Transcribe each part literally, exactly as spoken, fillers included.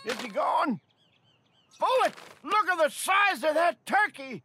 Is he gone? Bullet, look at the size of that turkey.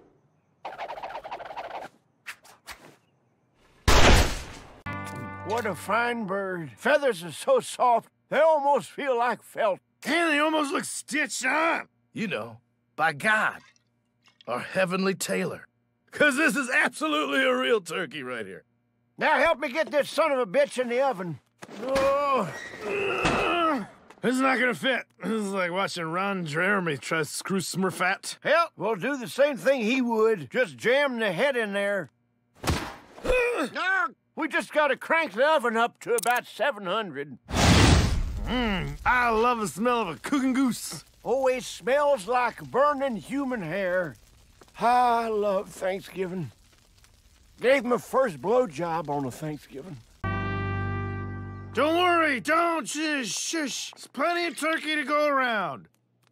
What a fine bird. Feathers are so soft, they almost feel like felt. And they almost look stitched on. You know, by God, our heavenly tailor. Because this is absolutely a real turkey right here. Now help me get this son of a bitch in the oven. Oh, this is not gonna fit. This is like watching Ron Jeremy try to screw Smurfette. Hell, we'll do the same thing he would. Just jam the head in there. We just gotta crank the oven up to about seven hundred. Mmm, I love the smell of a cooking goose. Always smells like burning human hair. I love Thanksgiving. Gave my first blowjob on a Thanksgiving. Don't worry, don't shush, shush. There's plenty of turkey to go around.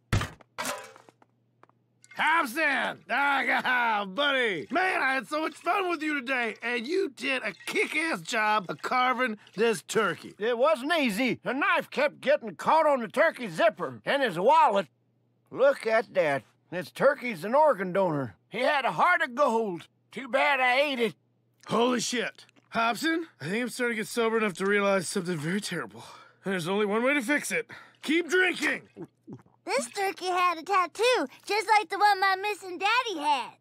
Hopson! Ah, buddy! Man, I had so much fun with you today, and you did a kick-ass job of carving this turkey. It wasn't easy. The knife kept getting caught on the turkey zipper and his wallet. Look at that. This turkey's an organ donor. He had a heart of gold. Too bad I ate it. Holy shit. Hopson, I think I'm starting to get sober enough to realize something very terrible. And there's only one way to fix it. Keep drinking! This turkey had a tattoo, just like the one my missing daddy had.